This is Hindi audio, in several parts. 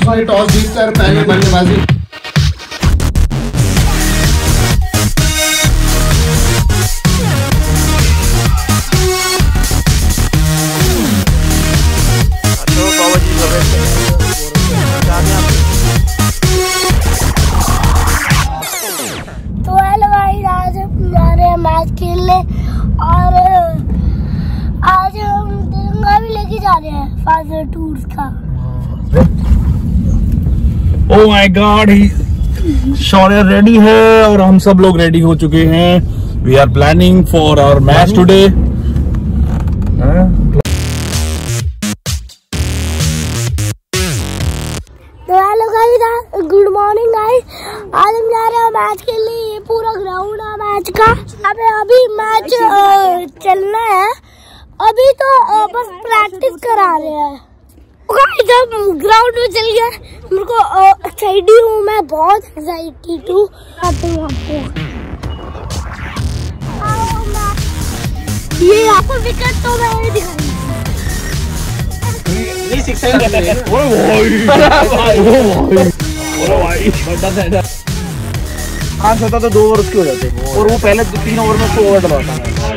दूसरे टॉस जीतकर पहले बल्लेबाजी। मैच खेलने और आज हम तिरंगा भी लेके जा रहे हैं फादर टूर्स का। Oh my god, Shaurya ready है और हम सब लोग रेडी हो चुके हैं। We are planning for our match today. Good morning guys, आज हम जा रहे हैं मैच के लिए। ये पूरा ग्राउंड है मैच का। अभी मैच चलना है, अभी तो बस प्रैक्टिस करा रहे हैं। जब ग्राउंड में चल गया मेरे को एक्साइटेड हूँ, मैं बहुत एक्साइटेड हूँ। ये आपको विकेट तो मैं दिखाई खास होता तो 2 ओवर उसके हो जाते और वो पहले 3 ओवर में उसको ओवर डलवाता।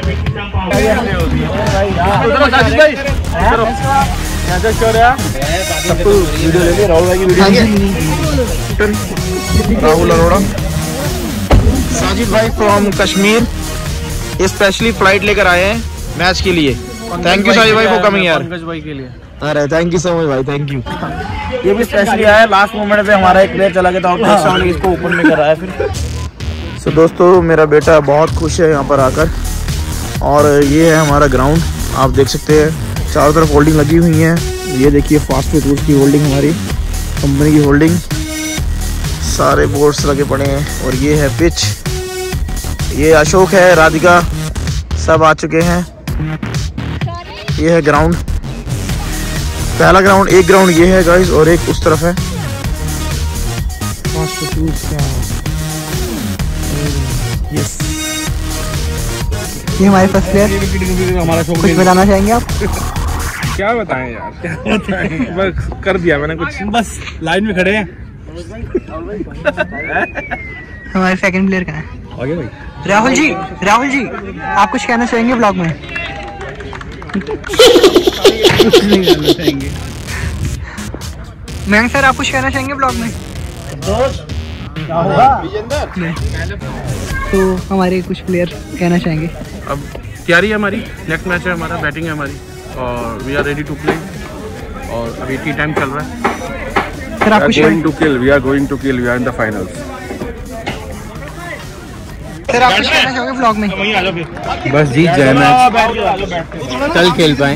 वीडियो लेके राहुल भाई की वीडियो। राहुल अरोड़ा, साजिद भाई फ्रॉम कश्मीर स्पेशली फ्लाइट लेकर आए हैं मैच के लिए। थैंक यू साजिद भाई फॉर कमिंग यार। पंकज भाई के लिए अरे थैंक यू सो मच भाई, थैंक यू। ये भी स्पेशली आया, लास्ट मोमेंट पे हमारा एक प्लेयर चला गया था और इसको ओपन में कराया फिर। सो दोस्तों, मेरा बेटा बहुत खुश है यहाँ पर आकर। और ये है हमारा ग्राउंड, आप देख सकते हैं चारों तरफ होल्डिंग लगी हुई है। ये देखिए फास्ट टूर्स की होल्डिंग, हमारी कंपनी की होल्डिंग, सारे बोर्ड्स लगे पड़े हैं। और ये है पिच, ये अशोक है, राधिका सब आ चुके हैं। ये है ग्राउंड, पहला ग्राउंड। एक ग्राउंड ये है गाइस और एक उस तरफ है। यस, ये हमारे फर्स्ट प्लेयर। हमारा शौक कुछ बताना चाहेंगे आप? क्या बताएं यार, क्या बताएं, बस कर दिया मैंने कुछ, बस लाइन में खड़े हैं। हमारे सेकंड प्लेयर कहाँ है? आगे भाई राहुल जी, राहुल जी आप कुछ कहना चाहेंगे ब्लॉग में? कुछ नहीं कहना चाहेंगे। मयंक सर आप कुछ कहना चाहेंगे ब्लॉग में? तो हमारे कुछ प्लेयर कहना चाहेंगे। अब तैयारी है हमारी, नेक्स्ट मैच है हमारा, बैटिंग है हमारी और we are ready to play. और अभी टी टाइम चल रहा है। सर आप कुछ we are going to kill, we are in the finals. Sir आप कुछ कहना चाहोगे ब्लॉग में? बस जीत जाए मैच, कल खेल पाए।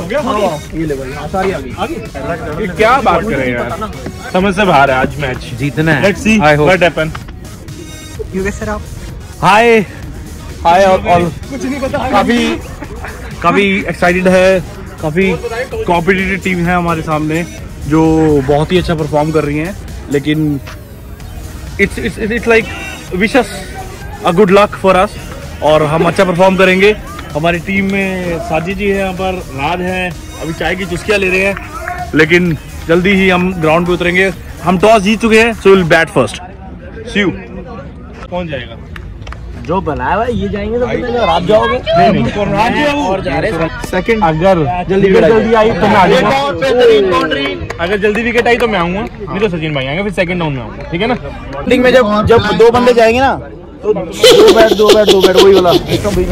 ये क्या बात कर रहे हैं यार, समझ से बाहर है। आज मैच जीतना है, let's see what happen. Yogesh sir आप? हाय हाय, और कुछ नहीं पता। काफी एक्साइटेड है, काफी कॉम्पिटिटिव टीम है हमारे सामने जो बहुत ही अच्छा परफॉर्म कर रही है। लेकिन it's like wishes a good luck for us, और हम अच्छा परफॉर्म करेंगे। हमारी टीम में साजिद जी है, यहाँ पर राज है, अभी चाय की चुस्कियाँ ले रहे हैं। लेकिन जल्दी ही हम ग्राउंड पे उतरेंगे। हम टॉस जीत चुके हैं, so will bat first. See you. कौन जाएगा? जो बनाया हुआ ये जाएंगे तो आप जाओगे? नहीं, और जा रहे हैं सेकंड। अगर जल्दी आई तो मैं आ जाऊंगा। अगर जल्दी विकेट आई तो मैं आऊंगा, नहीं तो सचिन भाई आएंगे, फिर सेकंड डाउन में आऊंगा, ठीक है ना? टीम में जब 2 बंदे जाएंगे ना तो 2 बैट वही वाला इसका बीच में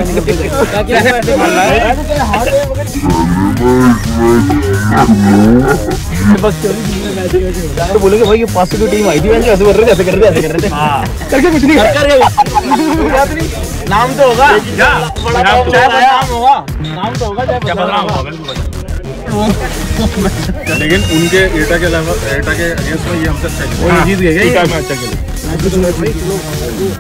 तो बोलेंगे भाई ये 500 की टीम आई थी, ऐसे कर रहे थे करके कुछ नहीं नाम तो होगा, नाम तो होगा, लेकिन उनके एटा के अलावा एटा के अगेंस्ट में ये हमसे अच्छा जीत गए। ये मैं अच्छा खेले।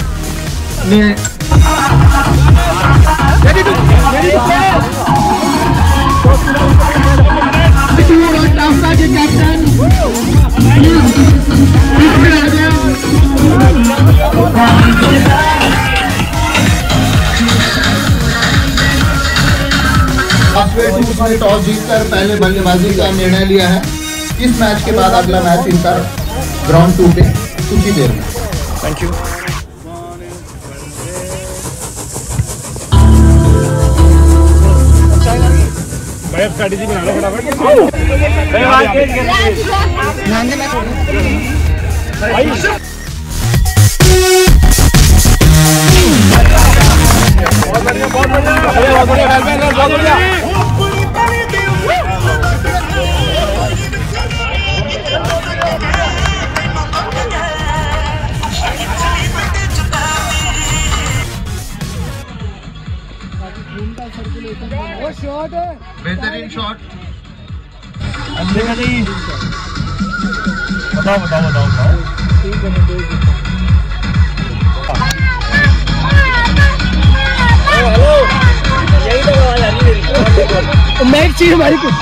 दूसरे टॉस जीतकर पहले बल्लेबाजी का निर्णय लिया है। इस मैच के बाद अगला मैच इनका ग्राउंड 2 पे कुछ ही देर में। Thank you. भाई स्ट्रेटेजी बना लो फटाफट। बेहतरीन शॉट। मैच चाहिए हमारी कुछ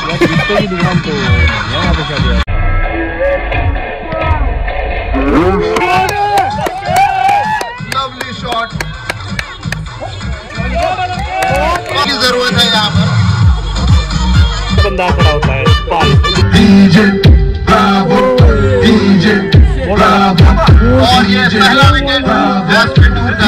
लवली शॉट की जरूरत है यहाँ पर। बंदा खड़ा होता है और ये पहला विकेट आज के टूर का।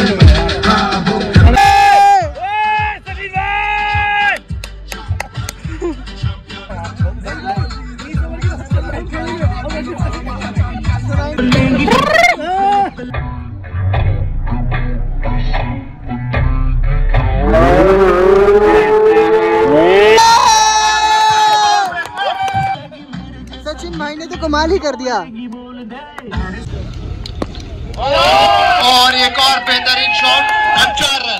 सचिन भाई ने तो कमाल ही कर दिया। और एक और बेहतरीन शॉट, 4 रन।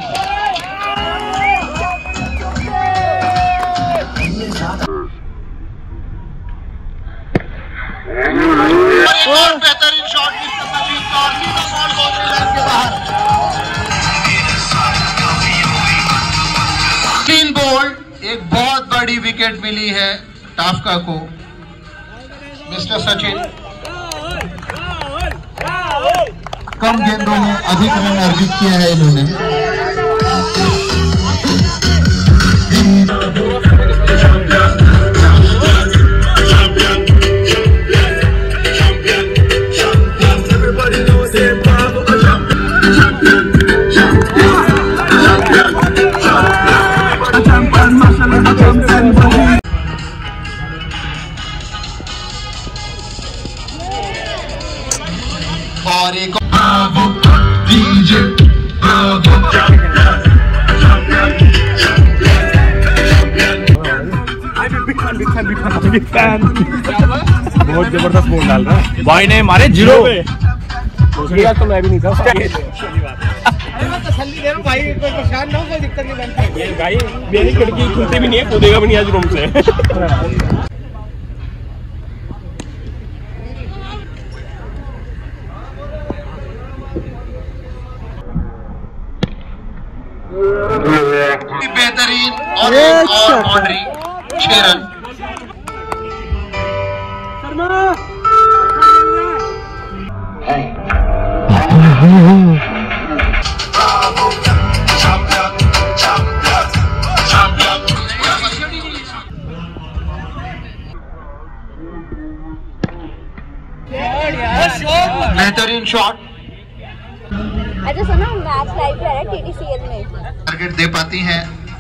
एक और बेहतरीन शॉट मिस्टर सचिन का, और सीधा बॉल बाउंड्री लाइन के बाहर। क्लीन बोल्ड, एक बहुत बड़ी विकेट मिली है टाफका को। मिस्टर सचिन कम गेंदों में अधिक रन अर्जित किए हैं इन्होंने। और एक डीजे बहुत जबरदस्त बॉल डाल रहा है भाई ने मारे 0 पे। तो मैं भी नहीं था भाई, कोई परेशान ना हो, कोई दिक्कत नहीं। भाई मेरी खिड़की खुलती भी नहीं है, कूदेगा भी नहीं आज रूम से। बेहतरीन और एक और बाउंड्री, 6 रन। बेहतरीन शॉट। अच्छा सुनो, मैच लाइव है TTCL में। टारगेट दे पाती हैं।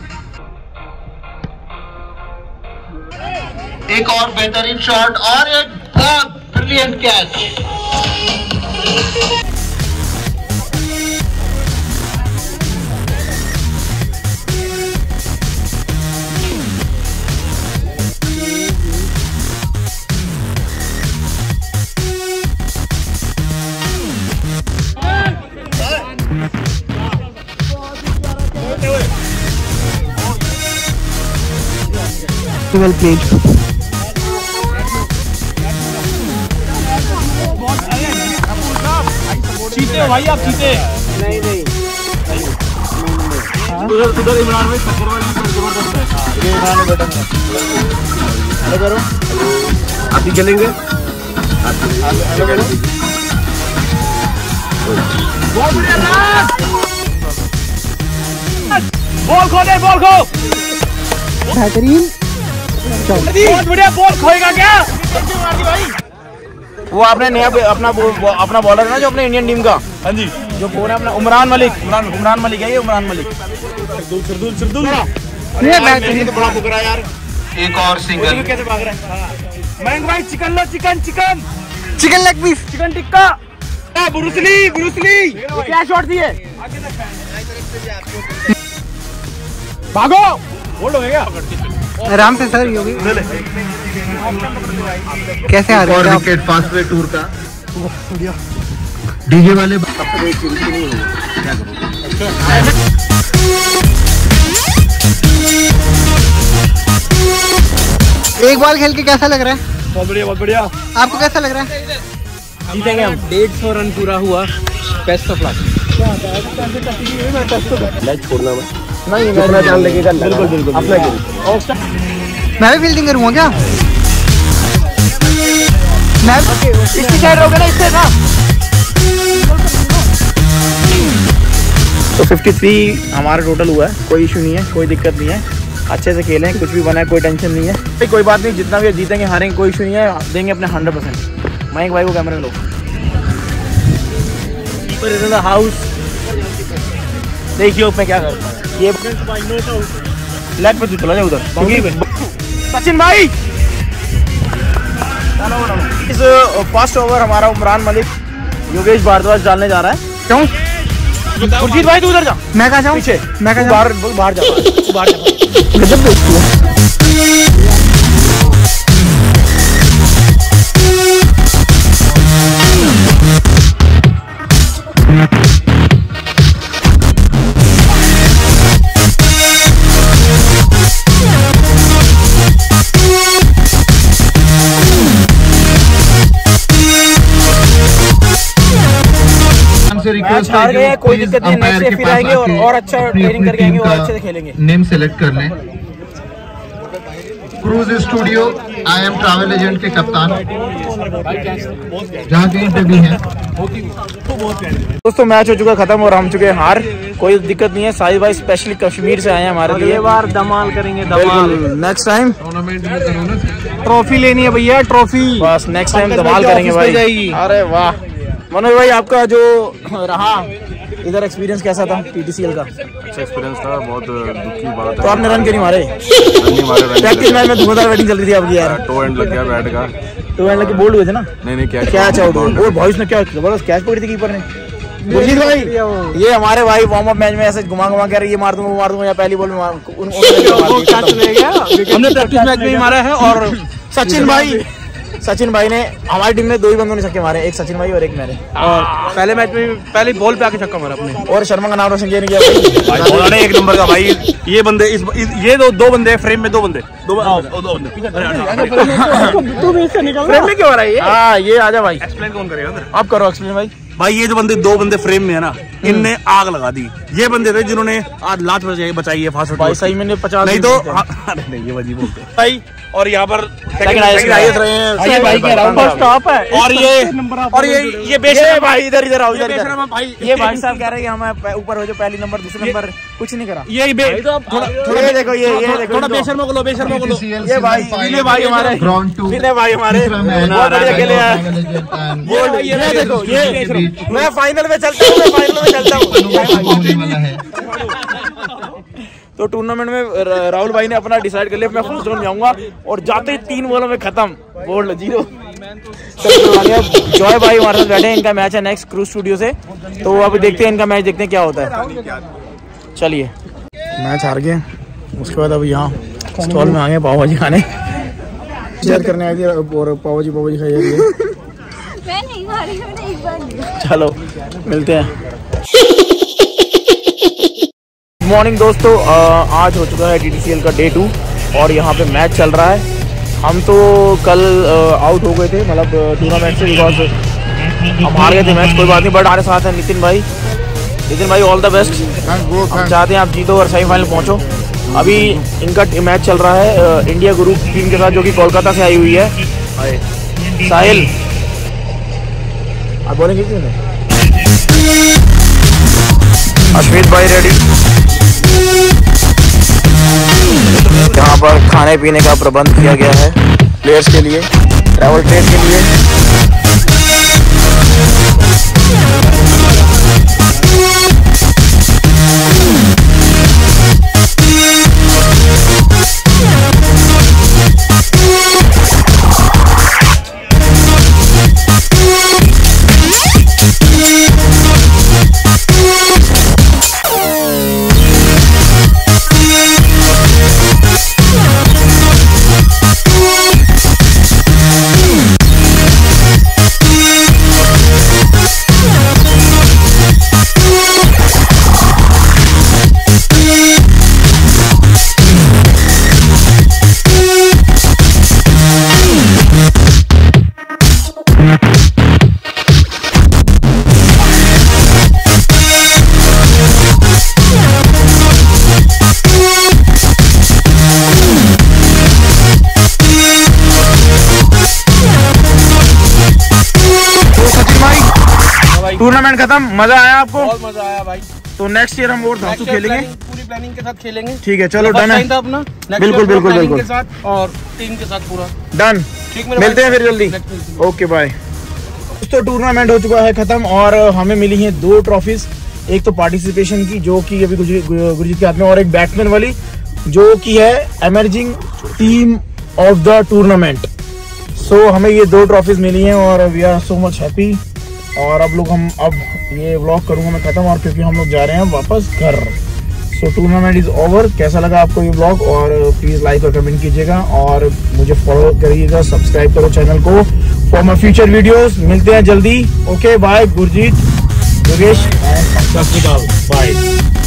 एक और बेहतरीन शॉट और एक बहुत ब्रिलियंट कैच। well played. चीते हो भाई आप, चीते नहीं नहीं उधर इमरान भाई सफर वाली जबरदस्त है। इमरान ने बटन हेलो करो, आप ही खेलेंगे। हेलो करो, बॉल खो दे, बॉल खो। बेहतरीन, बहुत बढ़िया बॉल खोएगा क्या? वो आपने नया अपना बॉलर है ना जो अपने इंडियन टीम का। हाँ जी, जो कौन है अपना उमरान मलिक है ये उमरान मलिक। ये तो बड़ा फुकरा यार। एक और सिंगल। कैसे भाग रहा है? मयंक भाई चिकन लो, chicken leg piece, chicken tikka. Bruce Lee क्या शॉट दिए? भागो, बोल्ड हो गया। आराम से सर, योगी कैसे आ रहे और हैं आप? विकेट फास्टवे टूर का डीजे वाले। एक बॉल खेल के कैसा लग रहा है? बहुत बढ़िया। आपको कैसा लग रहा है? जीतेंगे हम। 150 रन पूरा हुआ। Best of luck. मैच छोड़ना मैं नहीं, जितना जान लेके कर बिल्कुल अपना खेल। मैं भी फील्डिंग करूँगा क्या? मैं इसकी साइड रहोगे ना, इससे ना। तो 53 हमारा टोटल हुआ है, कोई इशू नहीं है, कोई दिक्कत नहीं है। अच्छे से खेलें, कुछ भी बना है, कोई टेंशन नहीं है। कोई बात नहीं, जितना भी जीतेंगे हारेंगे कोई इशू नहीं है, देंगे अपने 100%। मयंक भाई को कैमरे में लो। हाउस देखिए मैं क्या करता हूँ। ये लेग पे चला जाए उधर। सचिन भाई इस फर्स्ट ओवर हमारा उमरान मलिक योगेश भारद्वाज डालने जा रहा है। क्यों? खुर्शीद भाई तू उधर जा। मैं कहाँ जाऊँ? पीछे मैं कहाँ बाहर जा। गजब दोस्ती है। रिक्वेस्ट हार गए, कोई दिक्कत नहीं, नेक्स्ट डे फिर आएंगे और अच्छा ट्रेनिंग करके आएंगे और अच्छे से खेलेंगे। नेम सेलेक्ट कर लें। Cruise studio I M travel agent के कप्तान जहाँ कहीं पे भी हैं। दोस्तों मैच हो चुका है खत्म और हम चुके हैं हार। कोई दिक्कत नहीं है, साहिद भाई स्पेशली कश्मीर से आए हैं हमारे लिए। बार धमाल करेंगे, धमाल। नेक्स्ट टाइम ट्रॉफी लेनी है भैया, ट्रॉफी। बस नेक्स्ट टाइम धमाल करेंगे भाई। अरे वाह मनोज भाई, आपका जो रहा इधर एक्सपीरियंस कैसा था टीटीसीएल का? अच्छा एक्सपीरियंस था, बहुत दुखी बात तो आपने रन क्यों नहीं मारे? है। प्रैक्टिस मैच में धुआंधार बैटिंग चल रही थी आपकी यार। टो एंड लग गया बैट का। तो एंड लगे बोल्ड हुए थे ना? नहीं क्या चाहो और बॉयज ने क्या जबरदस्त कैच पकड़ी थी कीपर ने। खुर्शीद भाई ये हमारे भाई वार्म अप मैच में ऐसे घुमा के ये मार दूंगा या पहली बॉल में हमने प्रैक्टिस मैच में ही मारा है। और सचिन भाई ने हमारी टीम में 2 ही बंदों ने छक्के मारे, एक सचिन भाई और एक मैंने। और पहले मैच में पहली बॉल पे आके छक्का मारा अपने। और शर्मा का नाम रोशन किया नहीं किया भाई। एक नंबर का भाई। ये बंदे ये दो बंदे फ्रेम में, दो बंदे फ्रेम में क्यों आ रहा है ये? हाँ ये आजा भाई, एक्सप्लेन कौन करेगा? आप करो एक्सप्लेन भाई। भाई ये जो बंदे 2 बंदे फ्रेम में है ना, इनने आग लगा दी। ये बंदे थे जिन्होंने आज लात बचाई है फास्ट भाई सही मैंने 50 नहीं तो नहीं ये वजी बोलते भाई। और यहाँ पर ये भाई के राउंड स्टॉप है। और ये बेशरम भाई इधर आओ इधर भाई। ये भाई साहब कह रहे हैं हमें ऊपर हो जो पहली नंबर दूसरे नंबर कुछ नहीं करा। ये थोड़ा देखो ये देखो थोड़ा बेशर्मो को लो। ये भाई हमारे बहुत बढ़िया खेले हैं। ये देखो ये मैं फाइनल में चलता हूँ। तो टूर्नामेंट में राहुल भाई ने अपना डिसाइड कर लिया मैं फर्स्ट राउंड जाऊंगा और जाते ही 3 बॉलों में खत्म, बोल्ड 0। जॉय भाई हमारे साथ बैठे हैं, इनका मैच है नेक्स्ट क्रूज स्टूडियो से। तो अब देखते हैं इनका मैच, देखते हैं क्या होता है। चलिए मैच हार गए, उसके बाद अब यहाँ स्टॉल में आ गए पाव भाजी खाने, शेयर करने आई थी और पाव भाजी खाई जा रही है। मैं नहीं मारी, मैंने एक बार लिया। चलो मिलते हैं। गुड मॉर्निंग दोस्तों, आज हो चुका है टीटीसीएल का डे 2 और यहाँ पे मैच चल रहा है। हम तो कल आउट हो गए थे मतलब टूर्नामेंट से, बिकॉज हम हार गए थे मैच। कोई बात नहीं, बट हमारे साथ है नितिन भाई ऑल द बेस्ट। हम चाहते हैं आप जीतो और सेमीफाइनल पहुँचो। अभी इनका मैच चल रहा है इंडिया ग्रुप टीम के साथ जो कि कोलकाता से आई हुई है। साहिल आप बोलेंगे क्यों नहीं? अश्वित भाई रेडी। यहाँ पर खाने पीने का प्रबंध किया गया है प्लेयर्स के लिए। ट्रैवल ट्रेड के लिए। टूर्नामेंट खत्म, मजा आया आपको? बहुत मजा आया भाई। तो नेक्स्ट ईयर हम और धांसू खेलेंगे, पूरी प्लानिंग के साथ खेलेंगे। ठीक है, चलो डन है अपना। बिल्कुल बिल्कुल बिल्कुल के साथ और टीम के साथ पूरा डन। ठीक, मिलते हैं फिर जल्दी। Okay bye. तो टूर्नामेंट हो चुका है खत्म और हमें मिली हैं 2 ट्रॉफीज। एक तो पार्टिसिपेशन की जो कि अभी गुरजीत के हाथ में, और एक बैट्समैन वाली जो कि है emerging team of the tournament. So हमें ये 2 ट्रॉफीज मिली हैं और we are so much happy. और अब ये व्लॉग करूंगा मैं खत्म, और क्योंकि हम लोग जा रहे हैं वापस घर। So tournament is over. कैसा लगा आपको ये व्लॉग? और प्लीज लाइक और कमेंट कीजिएगा और मुझे फॉलो करिएगा, सब्सक्राइब करो चैनल को फॉर माय फ्यूचर वीडियोस। मिलते हैं जल्दी। Okay bye. Gurjeet, Yogesh and Sat Sri अकाल, बाय।